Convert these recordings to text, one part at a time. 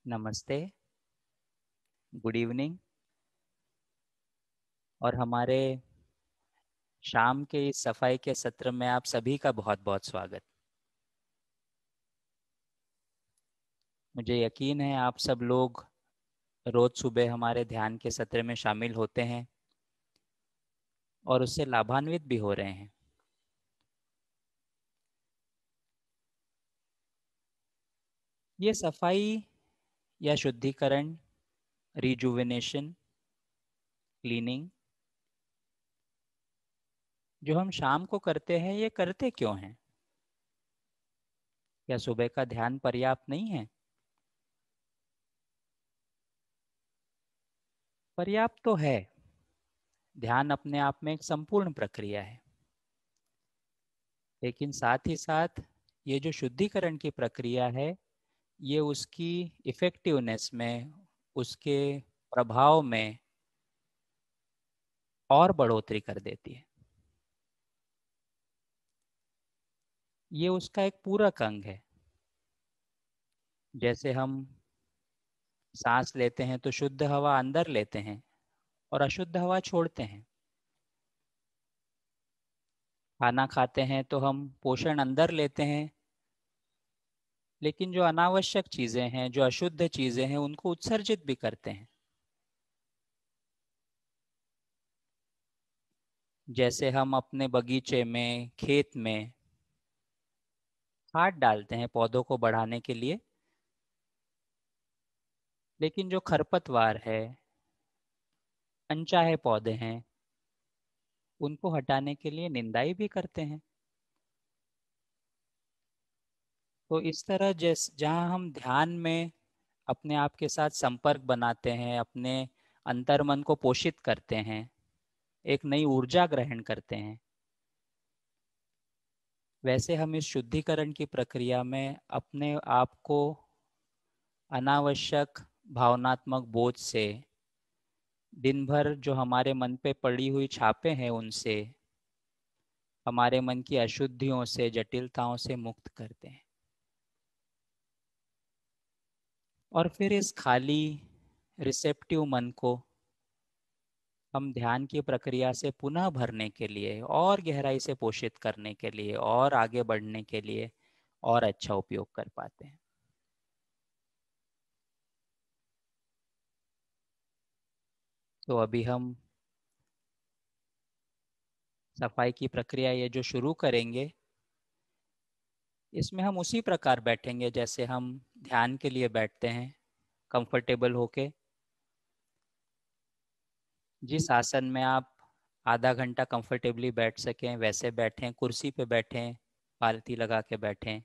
नमस्ते, good evening. और हमारे शाम के इस सफाई के सत्र में आप सभी का बहुत बहुत स्वागत। मुझे यकीन है आप सब लोग रोज सुबह हमारे ध्यान के सत्र में शामिल होते हैं और उससे लाभान्वित भी हो रहे हैं। ये सफाई या शुद्धिकरण, रिजुविनेशन, क्लीनिंग जो हम शाम को करते हैं, ये करते क्यों हैं? क्या सुबह का ध्यान पर्याप्त नहीं है? पर्याप्त तो है। ध्यान अपने आप में एक संपूर्ण प्रक्रिया है, लेकिन साथ ही साथ ये जो शुद्धिकरण की प्रक्रिया है, ये उसकी इफ़ेक्टिवनेस में, उसके प्रभाव में और बढ़ोतरी कर देती है। ये उसका एक पूरक अंग है। जैसे हम सांस लेते हैं तो शुद्ध हवा अंदर लेते हैं और अशुद्ध हवा छोड़ते हैं। खाना खाते हैं तो हम पोषण अंदर लेते हैं, लेकिन जो अनावश्यक चीज़ें हैं, जो अशुद्ध चीज़ें हैं, उनको उत्सर्जित भी करते हैं। जैसे हम अपने बगीचे में, खेत में खाद डालते हैं पौधों को बढ़ाने के लिए, लेकिन जो खरपतवार है, अनचाहे पौधे हैं, उनको हटाने के लिए निंदाई भी करते हैं। तो इस तरह जहाँ हम ध्यान में अपने आप के साथ संपर्क बनाते हैं, अपने अंतर्मन को पोषित करते हैं, एक नई ऊर्जा ग्रहण करते हैं, वैसे हम इस शुद्धिकरण की प्रक्रिया में अपने आप को अनावश्यक भावनात्मक बोझ से, दिन भर जो हमारे मन पे पड़ी हुई छापे हैं उनसे, हमारे मन की अशुद्धियों से, जटिलताओं से मुक्त करते हैं। और फिर इस खाली रिसेप्टिव मन को हम ध्यान की प्रक्रिया से पुनः भरने के लिए और गहराई से पोषित करने के लिए और आगे बढ़ने के लिए और अच्छा उपयोग कर पाते हैं। तो अभी हम सफाई की प्रक्रिया ये जो शुरू करेंगे, इसमें हम उसी प्रकार बैठेंगे जैसे हम ध्यान के लिए बैठते हैं, कंफर्टेबल होके। जिस आसन में आप आधा घंटा कंफर्टेबली बैठ सकें वैसे बैठें, कुर्सी पे बैठें, पालथी लगा के बैठें।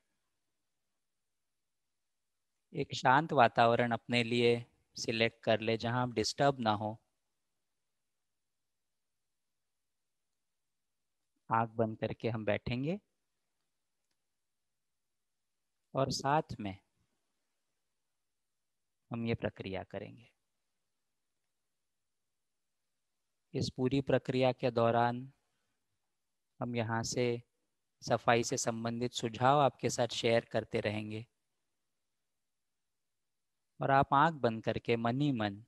एक शांत वातावरण अपने लिए सिलेक्ट कर ले जहां आप डिस्टर्ब ना हो। आंख बंद करके हम बैठेंगे और साथ में हम ये प्रक्रिया करेंगे। इस पूरी प्रक्रिया के दौरान हम यहाँ से सफाई से संबंधित सुझाव आपके साथ शेयर करते रहेंगे और आप आंख बंद करके मन ही मन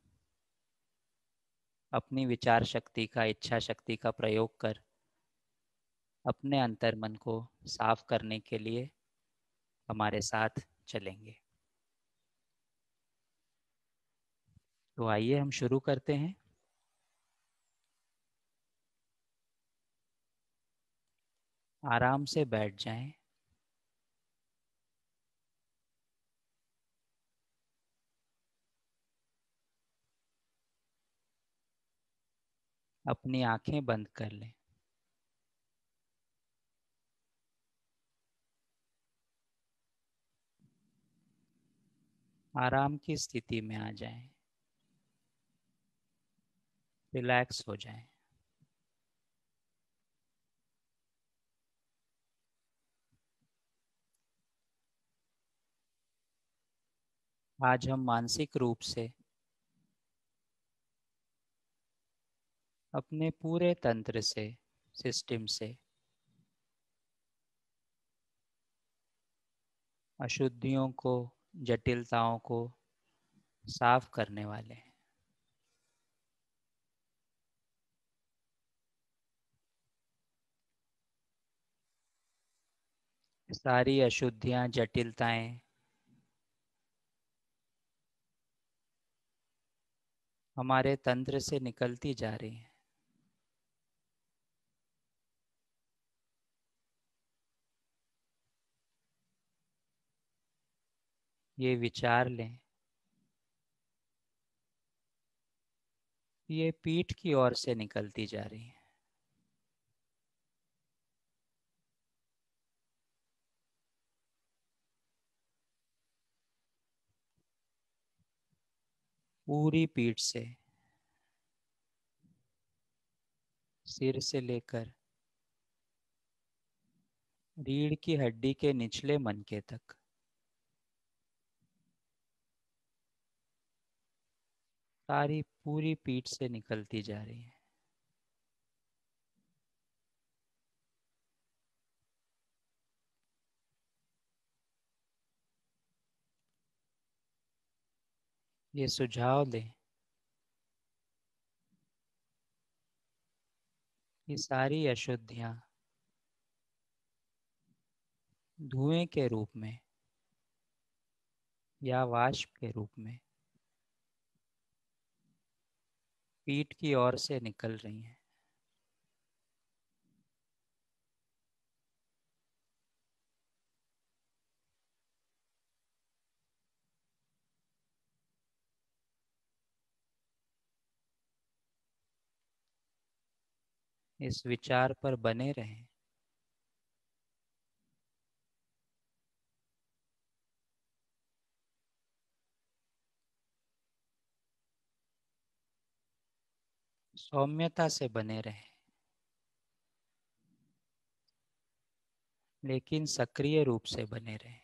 अपनी विचार शक्ति का, इच्छा शक्ति का प्रयोग कर अपने अंतर्मन को साफ करने के लिए हमारे साथ चलेंगे। तो आइए हम शुरू करते हैं। आराम से बैठ जाएं। अपनी आंखें बंद कर लें। आराम की स्थिति में आ जाएं। रिलैक्स हो जाएं। आज हम मानसिक रूप से अपने पूरे तंत्र से, सिस्टम से अशुद्धियों को, जटिलताओं को साफ करने वाले हैं। सारी अशुद्धियां, जटिलताएं हमारे तंत्र से निकलती जा रही हैं। ये विचार लें, ये पीठ की ओर से निकलती जा रही है। पूरी पीठ से, सिर से लेकर रीढ़ की हड्डी के निचले मनके तक, सारी पूरी पीठ से निकलती जा रही है। ये सुझाव दें, ये सारी अशुद्धियां धुएं के रूप में या वाष्प के रूप में पीठ की ओर से निकल रही हैं। इस विचार पर बने रहें। सौम्यता से बने रहें, लेकिन सक्रिय रूप से बने रहें।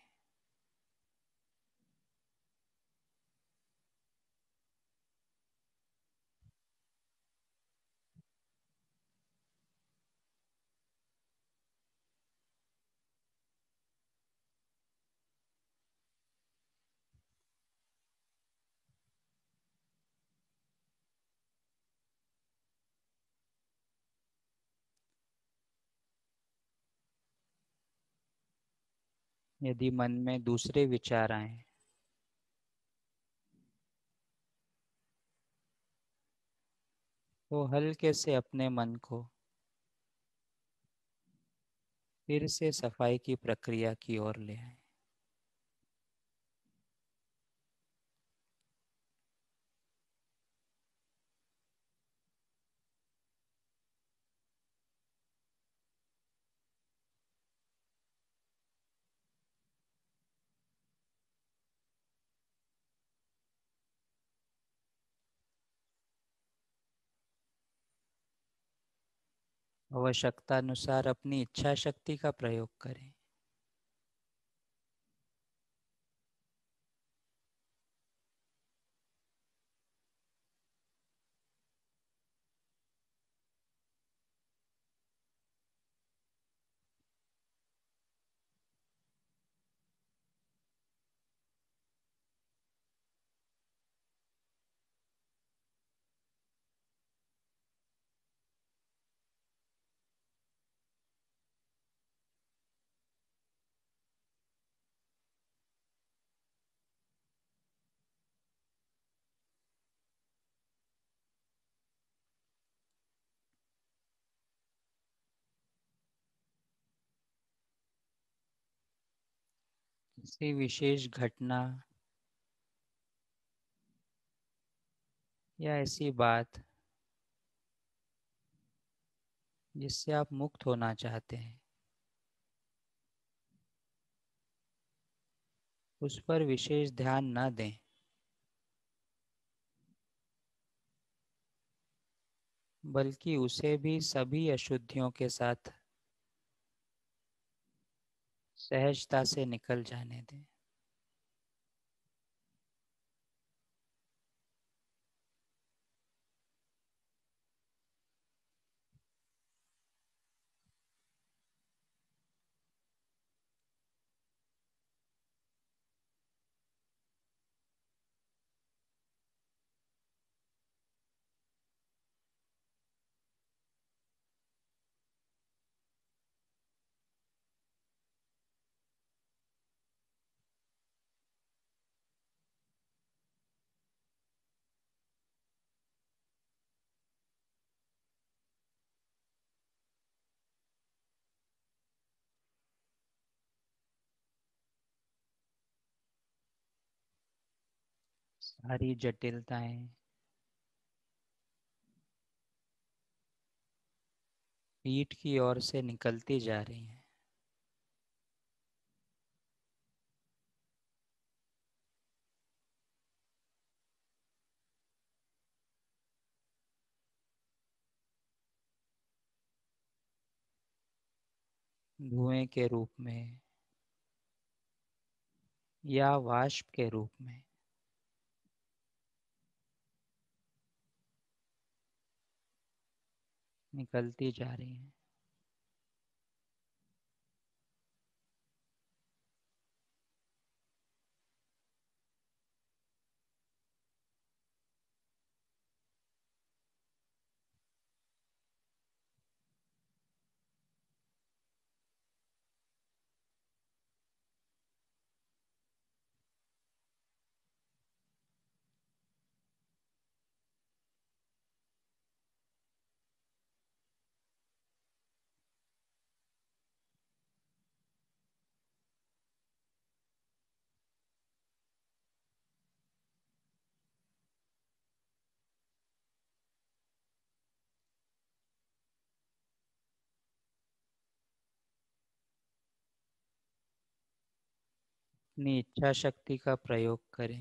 यदि मन में दूसरे विचार आए, तो हल्के से अपने मन को फिर से सफाई की प्रक्रिया की ओर ले आए। आवश्यकता अनुसार अपनी इच्छा शक्ति का प्रयोग करें। किसी विशेष घटना या ऐसी बात जिससे आप मुक्त होना चाहते हैं, उस पर विशेष ध्यान न दें, बल्कि उसे भी सभी अशुद्धियों के साथ सहजता से निकल जाने दें। सारी जटिलताएं पीठ की ओर से निकलती जा रही हैं। धुएं के रूप में या वाष्प के रूप में निकलती जा रही हैं। अपनी इच्छा शक्ति का प्रयोग करें।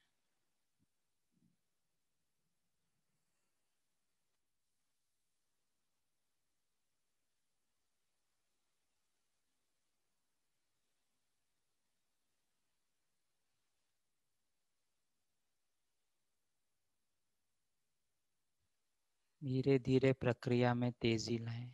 धीरे धीरे प्रक्रिया में तेजी लाएं।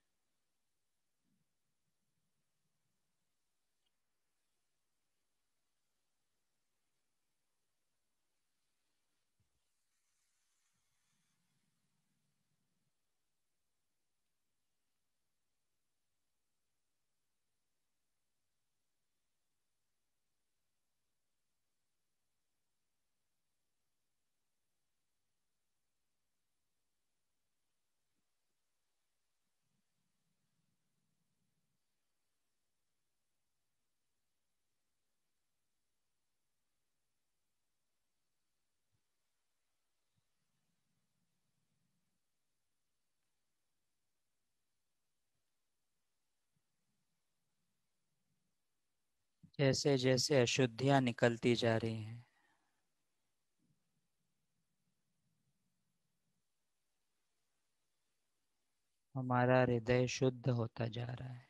जैसे जैसे अशुद्धियां निकलती जा रही हैं, हमारा हृदय शुद्ध होता जा रहा है।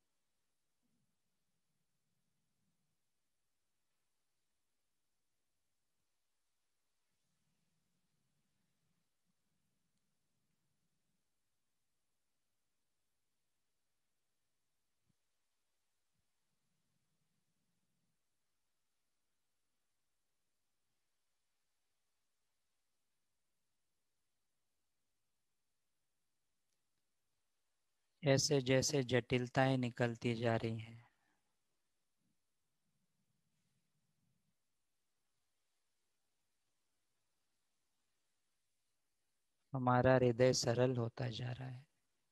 जैसे जैसे जटिलताएं निकलती जा रही हैं, हमारा हृदय सरल होता जा रहा है।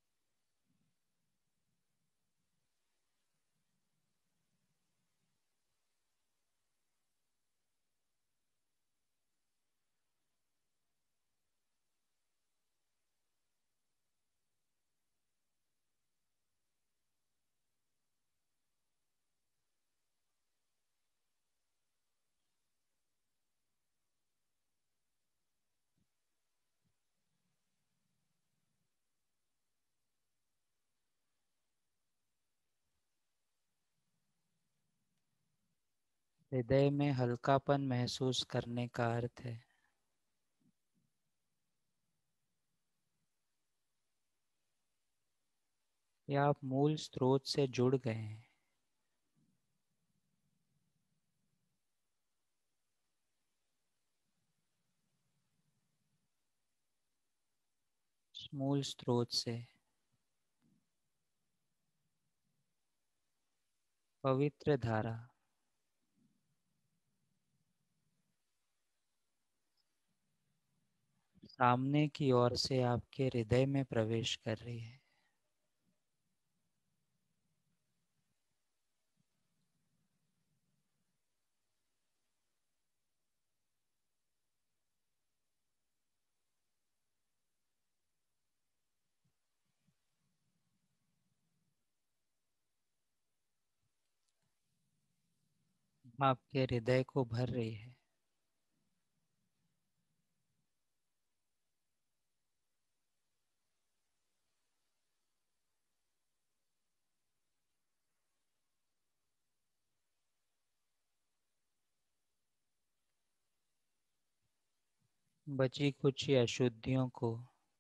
हृदय में हल्कापन महसूस करने का अर्थ है कि आप मूल स्रोत से जुड़ गए हैं। मूल स्रोत से पवित्र धारा सामने की ओर से आपके हृदय में प्रवेश कर रही है। आपके हृदय को भर रही है। बची कुछ अशुद्धियों को,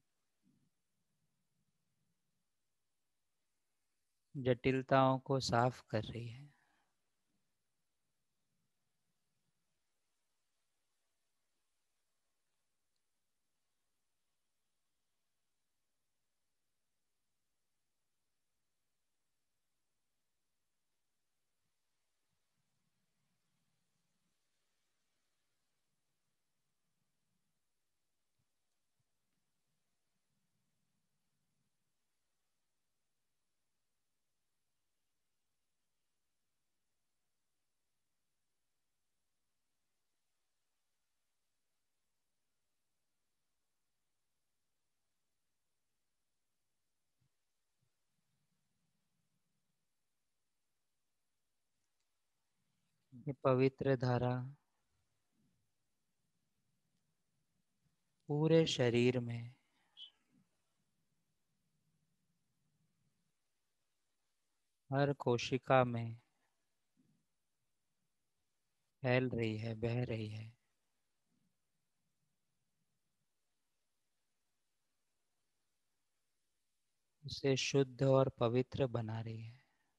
जटिलताओं को साफ कर रही है। ये पवित्र धारा पूरे शरीर में, हर कोशिका में फैल रही है, बह रही है। उसे शुद्ध और पवित्र बना रही है।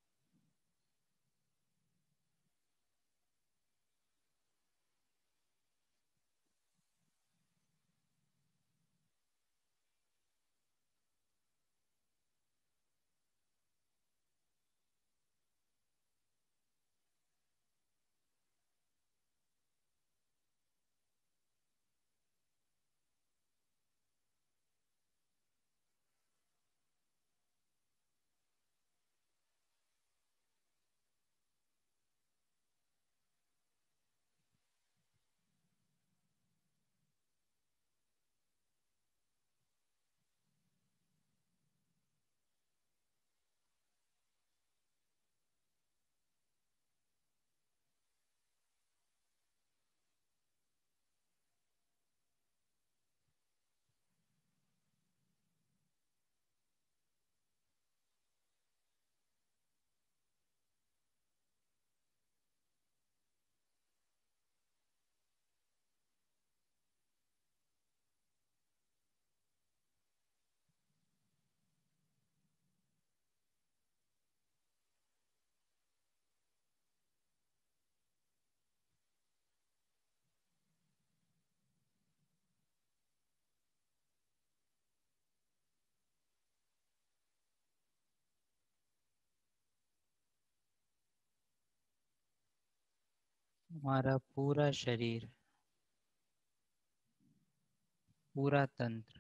हमारा पूरा शरीर, पूरा तंत्र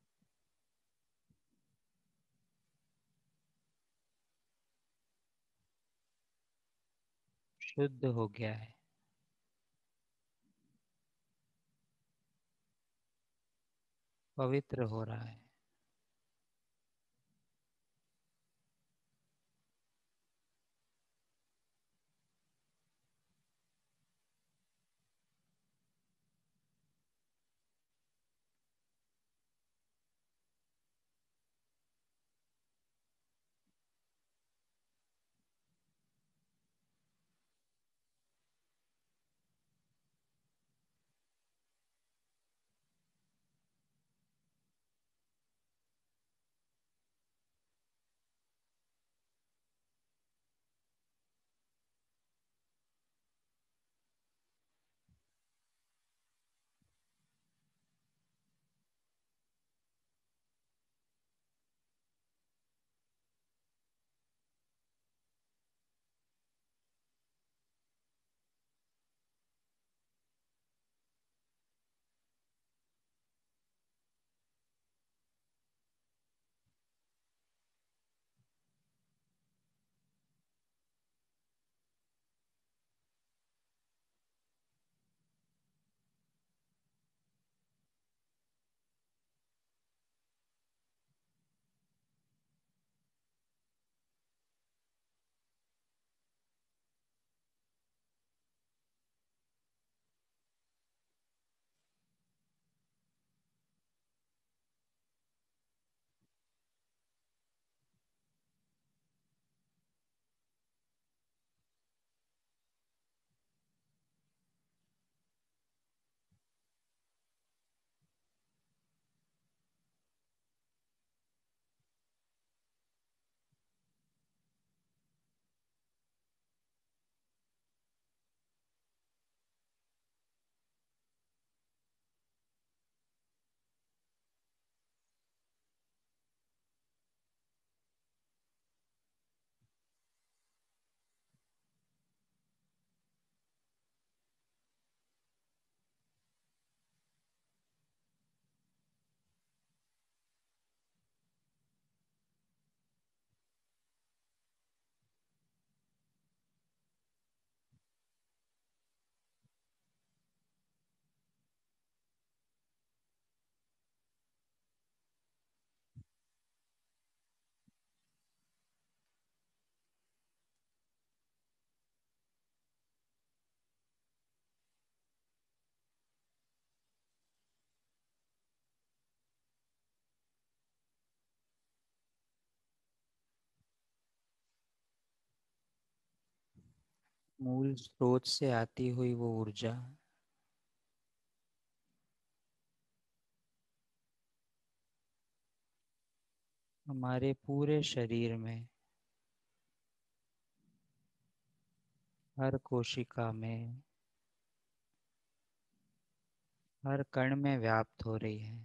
शुद्ध हो गया है। पवित्र हो रहा है। मूल स्रोत से आती हुई वो ऊर्जा हमारे पूरे शरीर में, हर कोशिका में, हर कण में व्याप्त हो रही है।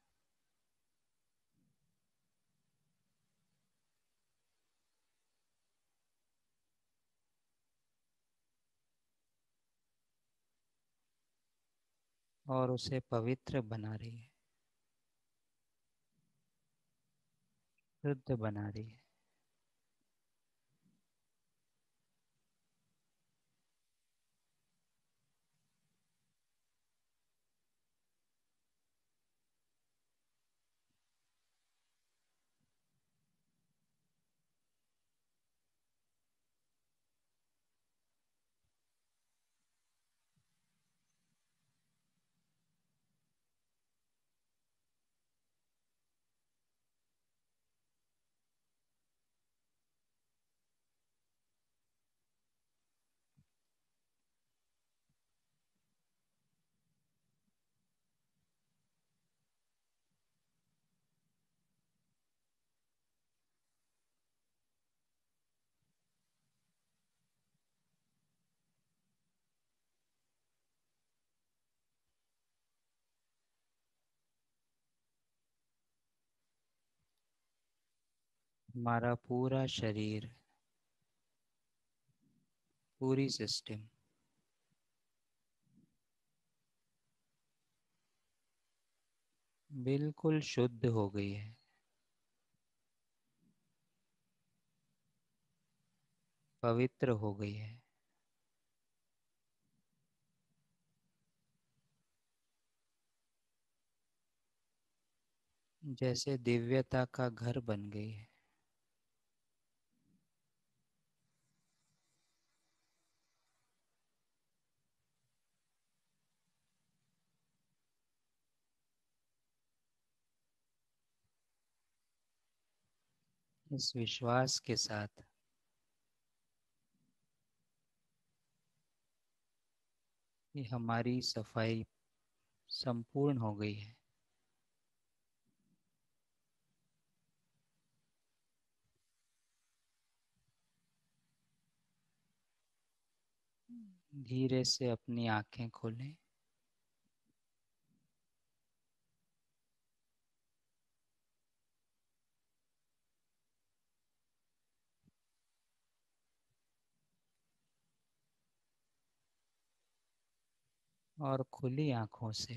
और उसे पवित्र बना रही है, शुद्ध बना रही है। हमारा पूरा शरीर, पूरी सिस्टम बिल्कुल शुद्ध हो गई है, पवित्र हो गई है। जैसे दिव्यता का घर बन गई है। इस विश्वास के साथ कि हमारी सफाई संपूर्ण हो गई है, धीरे से अपनी आंखें खोलें। और खुली आंखों से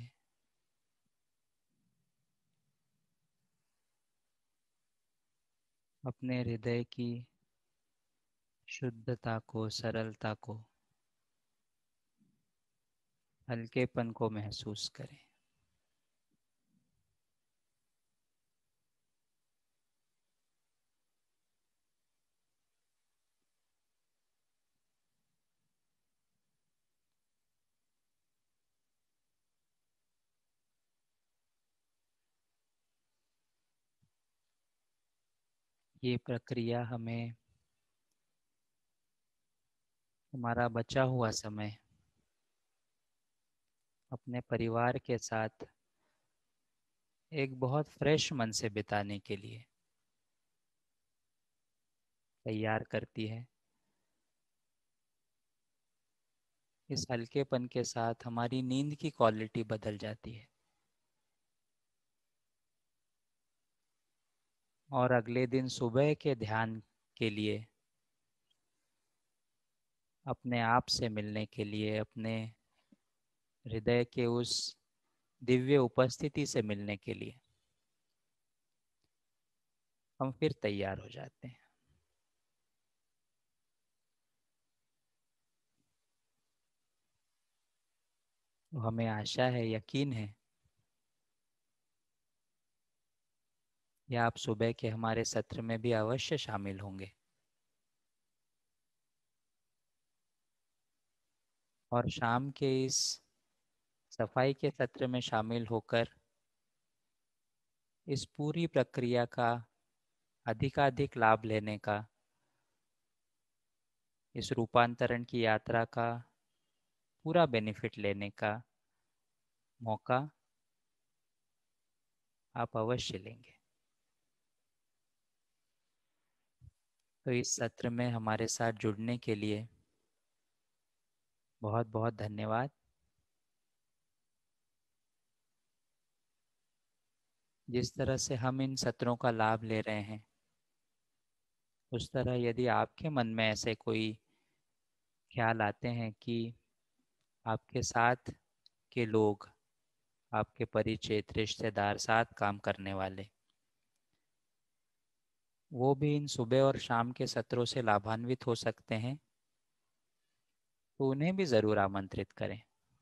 अपने हृदय की शुद्धता को, सरलता को, हल्केपन को महसूस करें। ये प्रक्रिया हमें हमारा बचा हुआ समय अपने परिवार के साथ एक बहुत फ्रेश मन से बिताने के लिए तैयार करती है। इस हल्केपन के साथ हमारी नींद की क्वालिटी बदल जाती है और अगले दिन सुबह के ध्यान के लिए, अपने आप से मिलने के लिए, अपने हृदय के उस दिव्य उपस्थिति से मिलने के लिए हम फिर तैयार हो जाते हैं। तो हमें आशा है, यकीन है, या आप सुबह के हमारे सत्र में भी अवश्य शामिल होंगे और शाम के इस सफाई के सत्र में शामिल होकर इस पूरी प्रक्रिया का अधिकाधिक लाभ लेने का इस रूपांतरण की यात्रा का पूरा बेनिफिट लेने का मौका आप अवश्य लेंगे। तो इस सत्र में हमारे साथ जुड़ने के लिए बहुत बहुत धन्यवाद। जिस तरह से हम इन सत्रों का लाभ ले रहे हैं, उस तरह यदि आपके मन में ऐसे कोई ख्याल आते हैं कि आपके साथ के लोग, आपके परिचित रिश्तेदार, साथ काम करने वाले, वो भी इन सुबह और शाम के सत्रों से लाभान्वित हो सकते हैं, तो उन्हें भी ज़रूर आमंत्रित करें।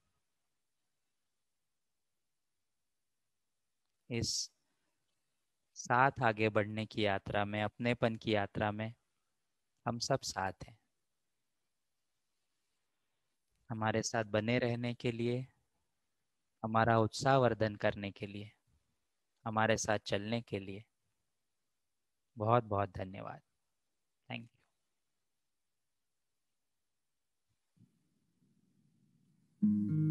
इस साथ आगे बढ़ने की यात्रा में, अपनेपन की यात्रा में हम सब साथ हैं। हमारे साथ बने रहने के लिए, हमारा उत्साहवर्धन करने के लिए, हमारे साथ चलने के लिए बहुत बहुत धन्यवाद। Thank you.